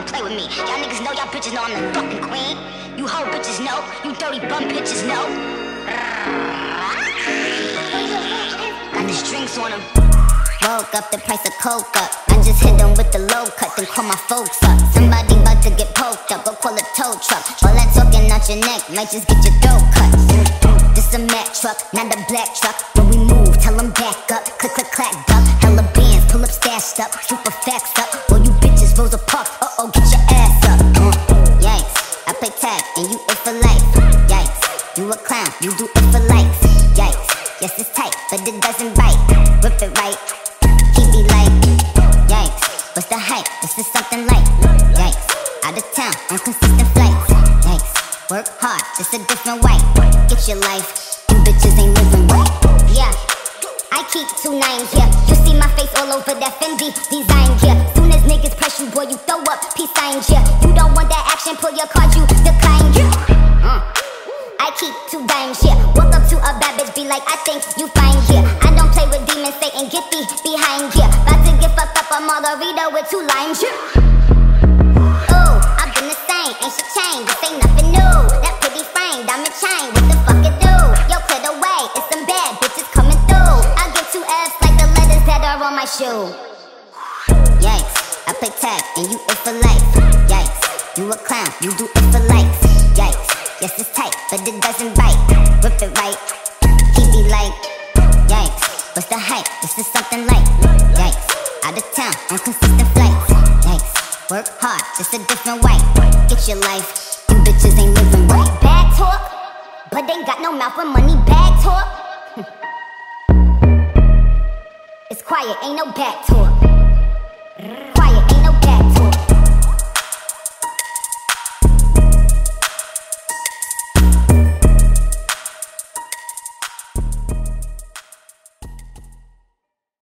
play with me. Y'all niggas know, y'all bitches know I'm the fucking queen. You hoe bitches know, you dirty bum bitches know. Got the strings on them. Woke up, the price of coke up. I just hit them with the low cut, then call my folks up. Somebody about to get poked up, go call a tow truck. All that talking out your neck might just get your throat cut. This a Mack truck, not a black truck. When we move, tell them back up. Click, click, clack, duck. Hella bands, pull up, stashed up. Super facts up. All you bitches, Rosa Parks. Uh-oh, get your ass up. Yikes, I play tag and you it for life. Yikes, you a clown, you do it for likes. Yikes, yes it's tight, but it doesn't bite. Rip it right, keep me like. Yikes, what's the hype? This is something like. Yikes, out of town on consistent flights. Yikes, work hard, just a different way. Get your life, you bitches ain't living right. Yeah, I keep 2 9s here. You see my face all over that Fendi design here. Soon as niggas press you, boy, you throw up peace signs here. You don't want that action, pull your card, you decline here. I keep 2 dimes here. Walk up to a bad bitch, be like, I think you fine here. I don't play with demons, Satan, get thee behind here. About to get fucked up a margarita with 2 limes here. Ooh, I've been the same, ain't shit changed, this ain't nothing new. That pretty frame, diamond chain, what the fuck it do? Yo, clear the way, it's some bad bitches coming through. I'll get 2 F's like the letters that are on my shoe. Yikes, I play tag and you it for life. Yikes, you a clown, you do it for likes. Yikes, yes it's tight, but it doesn't bite. Rip it right, keep me like. Yikes, what's the hype? This is something like. Yikes, out of town on consistent flights. Yikes, work hard, just a different way. Get your life, you bitches ain't living right. Bag talk, but they got no mouth for money. Bag talk. It's quiet, ain't no back talk.